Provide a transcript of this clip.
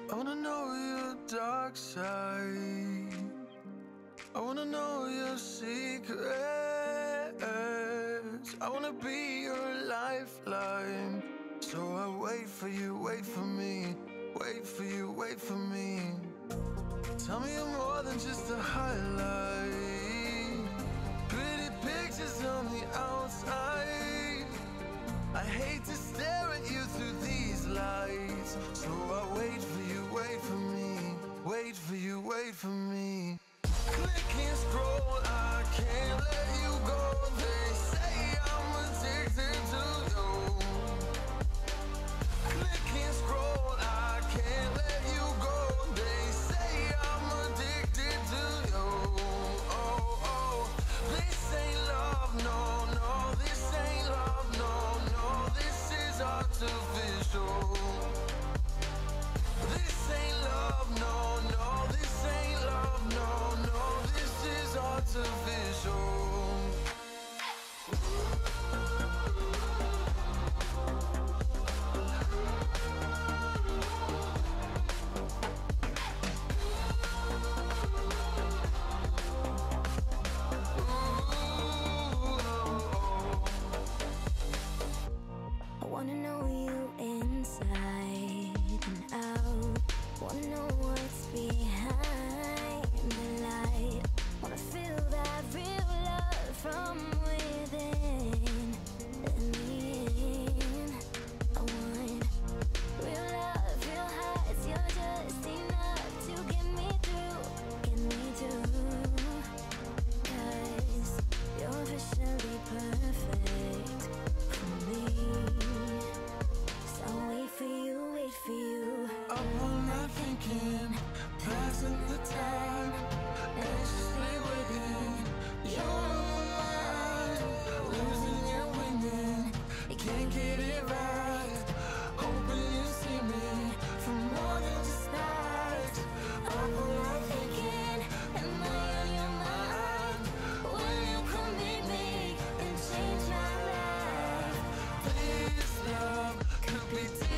I wanna know your dark side. I wanna know your secrets. I wanna be your lifeline. So I wait for you, wait for me. Wait for you, wait for me. Tell me you're more than just a highlight. Pretty pictures on the outside. I hate to stare at you through these lights. So I wait for you, wait for me. Wait for you, wait for me. Click and scroll, I can't let you go. They say I'm addicted to you. Click and scroll, I can't let you go. They say I'm addicted to you. Oh, oh, this ain't love, no, no. This ain't love, no, no. This is artificial. This ain't love, no, no. This ain't love, no, no. This is artificial. I wanna know you inside and out. Wanna know what's behind the light. Wanna feel that real love from within. I want real love, real hearts. You're just enough to get me through, get me through. 'Cause you're officially perfect for me. So wait for you, wait for you. Up all night thinking, passing the time, anxiously waiting. You're mine, losing and winning. You can't get it right. Hoping you see me for more than just nights. Up all night thinking, Am I on your mind? Will you come meet me and change my life? this love could be different.